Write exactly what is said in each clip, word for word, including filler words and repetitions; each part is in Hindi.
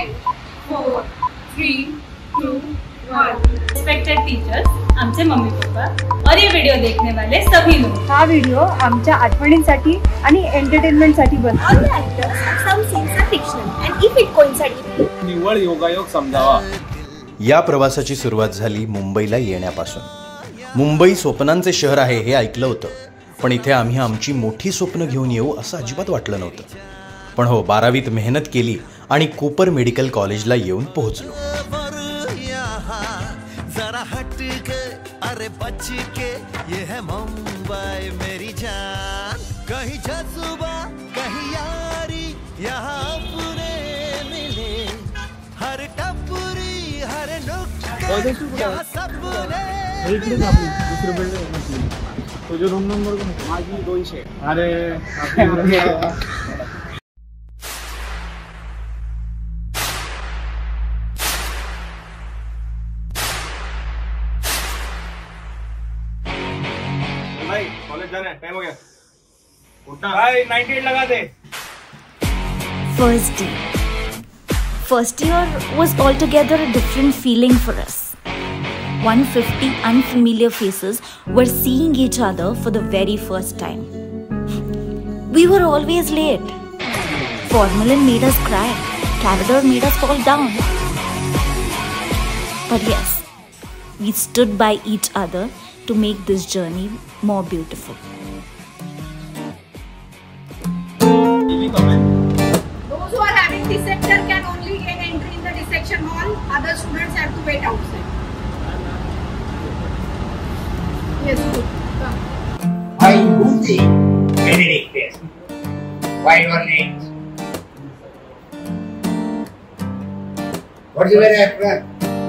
Five four three two one. Respected teachers, आमचे मम्मी पप्पा और ये वीडियो देखने वाले सभी लोग, हा व्हिडिओ आमच्या आठवणींसाठी आणि एंटरटेनमेंटसाठी बनवला. All the actors and some scenes are fictional and if it coincidentally निव्वळ योगायोग समजावा. या प्रवासाची सुरुवात झाली मुंबईला येण्यापासून. मुंबई स्वप्नांचे शहर आहे हे ऐकलं होतं, पण इथे आम्ही आमची मोठी स्वप्न घेऊन येऊ असं अजिबात वाटलं नव्हतं. पण हो, बारावीत मेहनत केली आणि कूपर मेडिकल कॉलेजला येऊन पोहोचलो. अरे बच के ये है मुंबई मेरी जान, कहीं जज्बा कहीं यारी यहाँ अपने मिले, हर टपरी हर नुक्ता सपने. तुझे रूम नंबर माझी दोनशे. अरे भाई कॉलेज जाना है, टाइम हो गया. उठना भाई, अट्ठानवे लगा दे. First day. First year was altogether a different feeling for us. one hundred fifty unfamiliar faces were seeing each other for the very first time. We were always late. Formalin made us cry. Calendar made us fall down. But yes, we stood by each other to make this journey more beautiful. Those who are having dissector can only gain entry in the dissection hall. Other students have to wait outside. Yes, good. Come. Why you think Benedict? Why your names? What is your apron?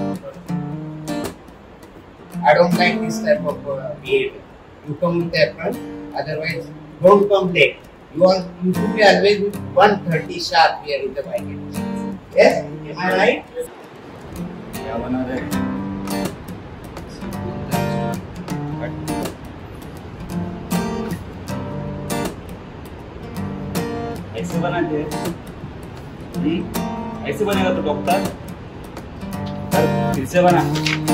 I don't like this type of uh, behavior. You come with apron, otherwise don't come late. You are you should be always with one thirty sharp here in the market. Yes, am I right? क्या बना रहे? ऐसे बनाते हैं, ऐसे बनेगा तो डॉक्टर. फिर से बना.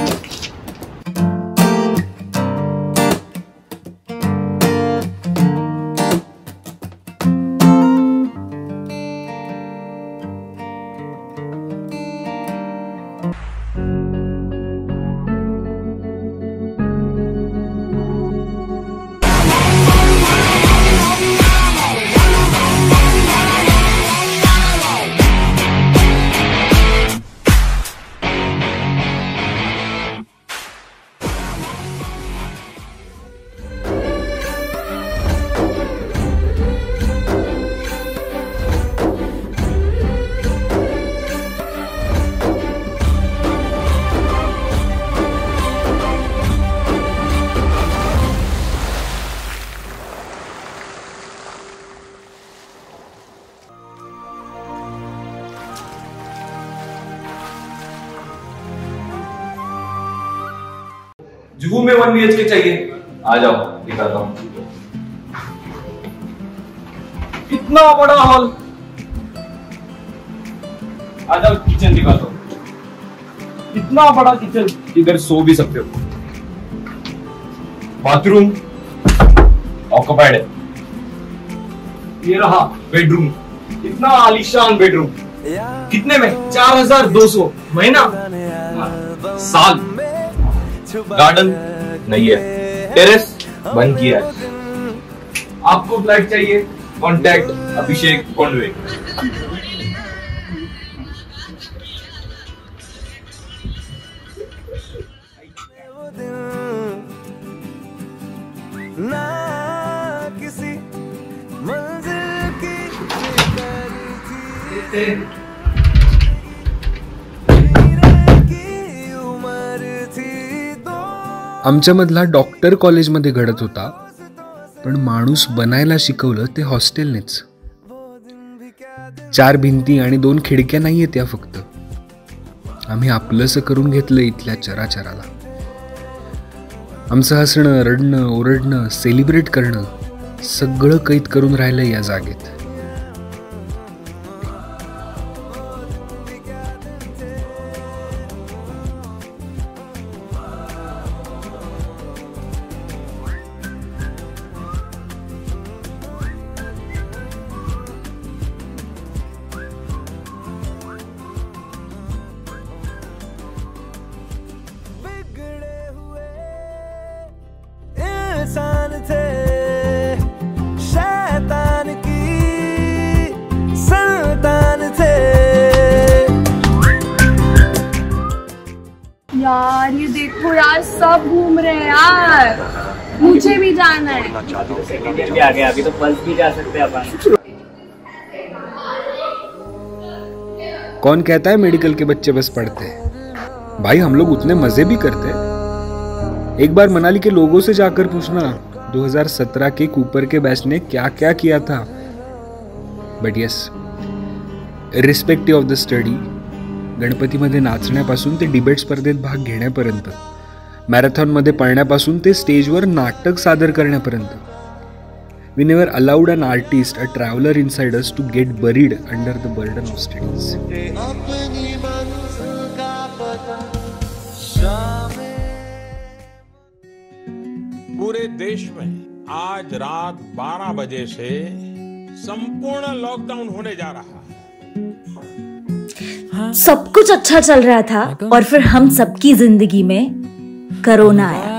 जुहू में वन बी एच के चाहिए. आ जाओ, दिखाता हूँ. कितना बड़ा हॉल. आ जाओ, किचन दिखाता हूँ. इतना बड़ा किचन, इधर सो भी सकते हो. बाथरूम ऑक्युपाइड है. ये रहा बेडरूम. इतना आलीशान बेडरूम. कितने में? चार हजार दो सौ महीना, साल. गार्डन नहीं है, टेरेस बंद किया है. आपको फ्लैट चाहिए? Contact Abhishek Conway. ना किसी मंजिल की आमच्यामधला डॉक्टर कॉलेजमध्ये घडत होता, पण माणूस बनायला शिकवलं ते हॉस्टेलनेच. चार भिंती आणि दोन खिडक्या नाहीये त्या फक्त. आम्ही आपलंसं करून घेतलं इथल्या चराचराला. आमचं हसणं, रडणं, ओरडणं, सेलिब्रेट करणं सगळं कैद करून राहिलं या जागेत. सब घूम रहे हैं यार, मुझे भी जाना है। अभी तो सेकंड ईयर भी आ गया, अभी तो पल्स भी जा सकते हैं अपन। कौन कहता है मेडिकल के बच्चे बस पढ़ते हैं? भाई हम लोग उतने मजे भी करते हैं। एक बार मनाली के लोगों से जाकर पूछना दो हज़ार सत्रह के कूपर के बैच ने क्या क्या किया था। But yes, respective of the study, गणपतीमध्ये नाचण्यापासून ते डिबेट स्पर्धेत भाग घेण्यापर्यंत, मॅरेथॉनमध्ये पळण्यापासून ते स्टेजवर नाटक सादर करण्यापर्यंत, we never allowed an artist, a traveler inside us to get buried under the burden of studies. पूरे देश में आज रात बारह बजे से संपूर्ण लॉकडाउन होने जा रहा है। सब कुछ अच्छा चल रहा था और फिर हम सबकी जिंदगी में कोरोना आया।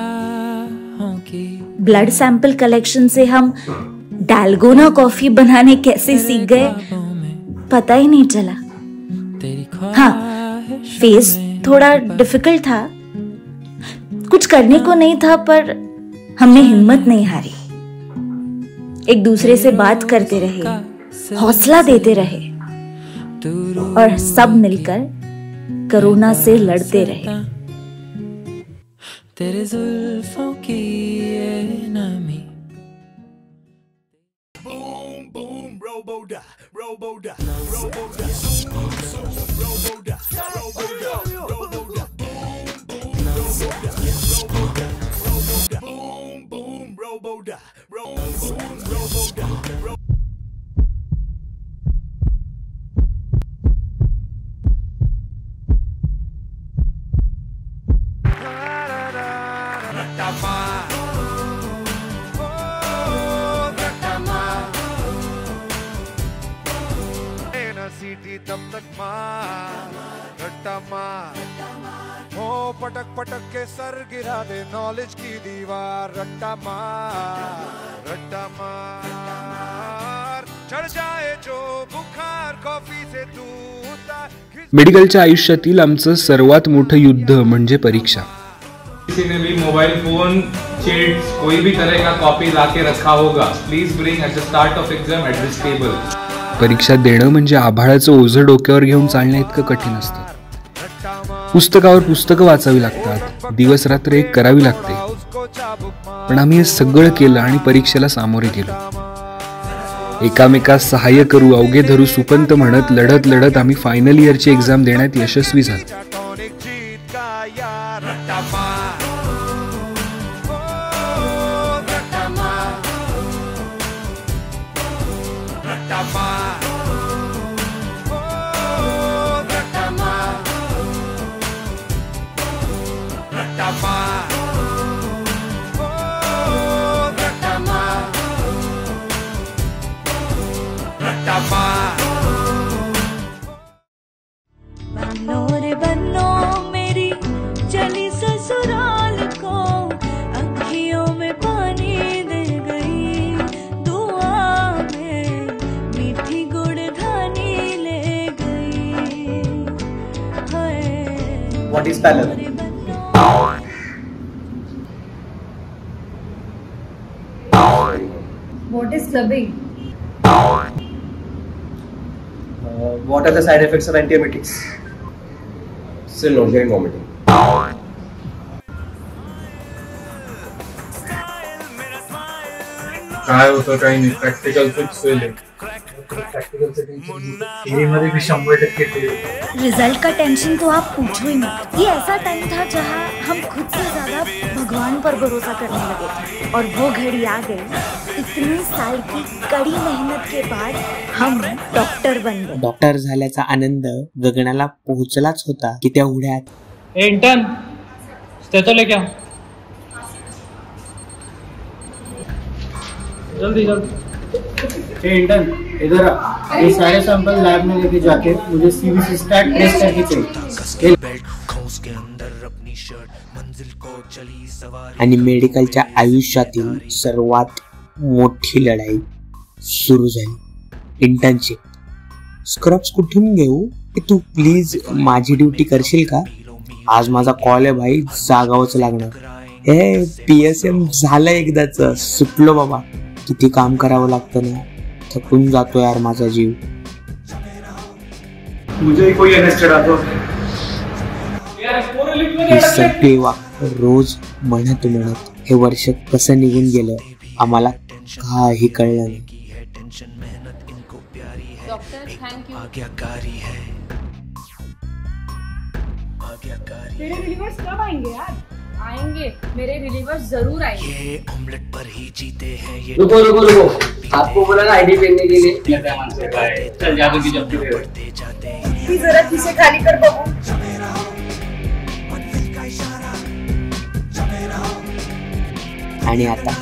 ब्लड सैंपल कलेक्शन से हम डालगोना कॉफी बनाने कैसे सीख गए पता ही नहीं चला। हाँ, फेस थोड़ा डिफिकल्ट था, कुछ करने को नहीं था, पर हमने हिम्मत नहीं हारी। एक दूसरे से बात करते रहे, हौसला देते रहे और सब मिलकर कोरोना से लड़ते रहे। तेरे जुल्फों की ये नमी। Boom boom roboda roboda roboda roboda roboda roboda boom boom roboda roboda roboda सीटी तब तक मार रट्टा मार हो पटक पटक के सर गिरा दे नॉलेज की दीवार रट्टा मार रट्टा मार चढ़ जाए जो बुखार कॉफी से तू उतार। मेडिकलच्या आयुष्यातील आमचं सर्वात मोठं युद्ध म्हणजे परीक्षा। किसी ने भी मोबाइल फोन चिट्स कोई भी तरह का कॉपी लाके रखा होगा, please bring at the start of exam at this table. परीक्षा देणं म्हणजे आभाळाचं ओझं डोक्यावर घेऊन चालणं इतकं कठीण असतं। पुस्तकावर पुस्तकं वाचावी लागतात, दिवस रात्र एक करावी लागते, पण आम्ही हे सगळं केलं आणि परीक्षेला सामोरे गेलो। एकामेकास सहाय्य करू, अवघे धरू, सुपंत म्हणत लढत लढत आम्ही फायनल इयरची एक्झाम देण्यात यशस्वी झालो। बनोरे बनो मेरी चली ससुराल को, अखियों में पानी दे गई, दुआ में मीठी गुड़धानी ले गई। What is parallel? What is clubbing? Uh, what are the side effects of antiemetics? Still nausea and vomiting. काय होतं काही नाही, प्रॅक्टिकल फिक्स होईल। प्रॅक्टिकल थियरी मध्ये भी शंभर टक्के फेल। रिजल्ट का टेंशन तो आप पूछो ही मत। ये ऐसा टाइम था जहाँ हम खुद से ज्यादा भगवान पर भरोसा करने लगे थे और वो घड़ी आ गई। इतने साल की कड़ी मेहनत के बाद हम डॉक्टर बन गए। डॉक्टर झाल्याचा आनंद गगनाला पोहोचलाच होता की त्या उड्यात इंटर्न स्टेथो लेके आओ, जल्दी जल्दी। हे इंटर्न इधर आ, ये सारे सैंपल लैब में लेके जाके मुझे सीबीसी स्टैट टेस्ट करके चाहिए। आणि मेडिकलच्या आयुष्यातील सर्वात मोठी लढाई सुरू झाली, इंटर्नशिप। स्क्रब्स कुठून घेऊ? तू प्लीज माझी ड्युटी करशील का? आज माझा कॉल आहे भाई, जागावंच लागणार। हे पी एस एम झालं एकदाच, सुटलो बाबा. किती काम करावं लागतं ना, थकून जातो यार माझा जीव. मुझे कोई अनएक्सपेक्टेड आता ही सगळी वाक्य रोज म्हणत म्हणत हे वर्ष कसं निघून गेलं आम्हाला काही कळलं नाही. मेरे रिलीवर्स कब आएंगे यार? आएंगे, मेरे रिलीवर्स जरूर आएंगे. रुको रुको रुको, आपको बोला ना आईडी भेजने के लिए. चल जादू की जब ती जरा खिसे खाली कर बघू. आणि आता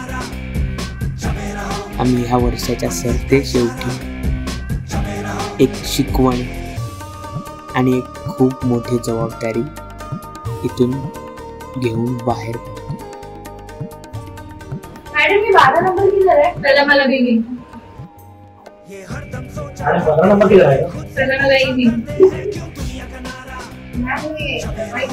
आम्ही ह्या वर्षाच्या सरते शेवटी एक शिकवण आणि एक खूप मोठी जबाबदारी इथून घेऊन बाहेर पडतो. मॅडम मी बारा नंबर किधर है? पहला मला देंगे. बारह नंबर किधर आएगा? पहला मला येईल. मैम ये माइक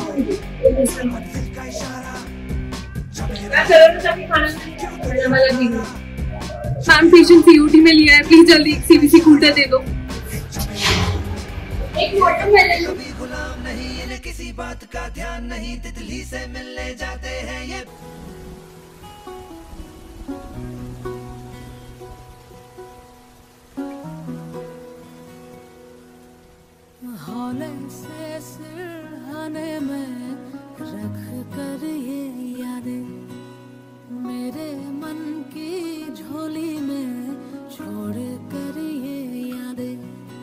मैम पेशेंट सीयूटी में लिया है, प्लीज जल्दी एक सीबीसी कूलर दे दो. एक वाटर मेलन. किसी बात का ध्यान नहीं, तितली से मिलने जाते हैं ये. हौले से सिरहाने में रख कर ये यादें मेरे मन की झोली में छोड़ कर ये यादें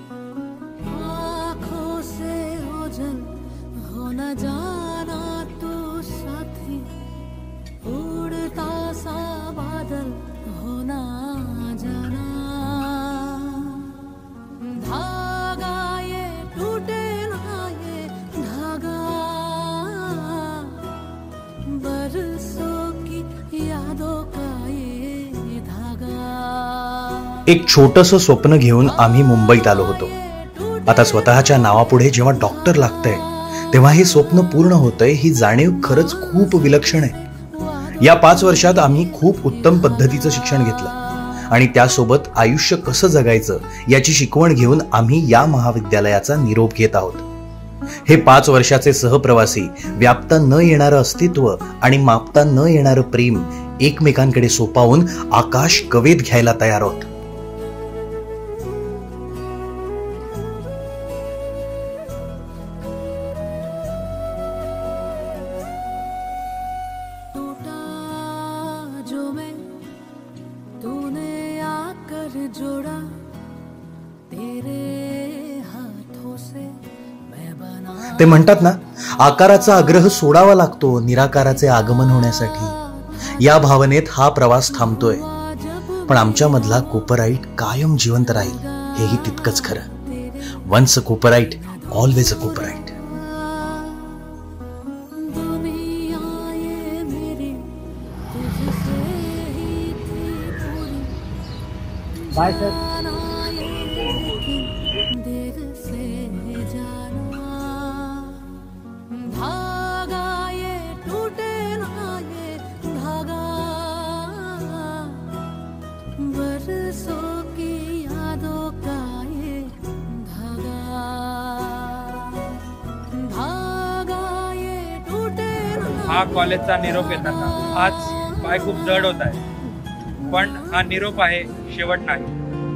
आँखों से ओझल हो न जाना तू साथी, उड़ता सा बादल हो न जाना. धागा ये टूटे ना ये धागा, बरसों की यादों का ये धागा. एक छोटंसं स्वप्न घेऊन आम्ही मुंबईत आलो होतो. आता स्वतःच्या नावापुढे जेव्हा डॉक्टर लागतंय तेव्हा हे स्वप्न पूर्ण होतंय ही जाणीव खरंच खूप विलक्षण आहे. या पाच वर्षात आम्ही खूप उत्तम पद्धतीचं शिक्षण घेतलं आणि त्यासोबत आयुष्य कसं जगायचं याची शिकवण घेऊन आम्ही या महाविद्यालयाचा निरोप घेत आहोत. हे पाच वर्षाचे सहप्रवासी व्यापता न येणारं अस्तित्व आणि मापता न येणारं प्रेम एकमेकांकडे सोपावून आकाश कवेत घ्यायला तयार आहोत. जोड़ा तेरे हाथों से मैं बना. ते म्हणतात ना, आकाराचा आग्रह सोडावा लागतो निराकाराचे आगमन होण्यासाठी. या भावनेत हा प्रवास थांबतोय, पण आमच्या मधला कोपराईट कायम जिवंत राहील हेही तितकंच खरं. Once a copyright always a copyright. Bye sir. धागा ये टूटे ना ये धागा, बरसों की यादों का ये धागा. धागा ये टूटे ना. हा कॉलेजचा निरोप येताना आज पाय खूप जड होत आहे, पण हा निरोप आहे, शेवट नाही.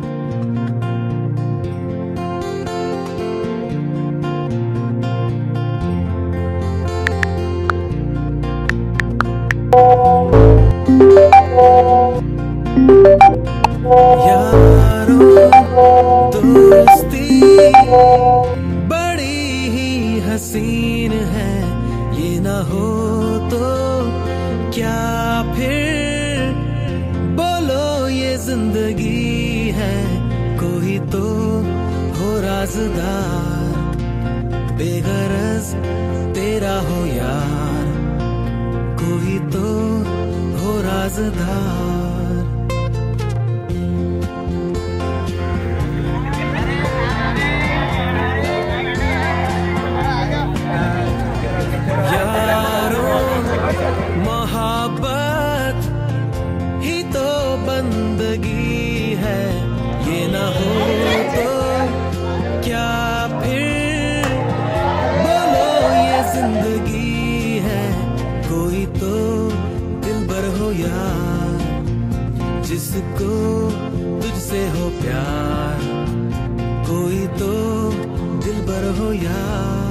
दोस्ती बड़ी ही हसीन है, ये ना हो तो क्या फिर बोलो ये जिंदगी है. कोई तो हो राज़दार, बेगरज तेरा हो यार. कोई तो हो राज़दार. यारों महा हो यार